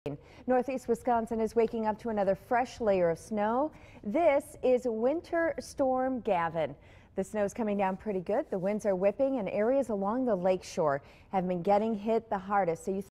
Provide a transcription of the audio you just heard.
Northeast Wisconsin is waking up to another fresh layer of snow. This is Winter Storm Gavin. The snow is coming down pretty good. The winds are whipping and areas along the lakeshore have been getting hit the hardest. So you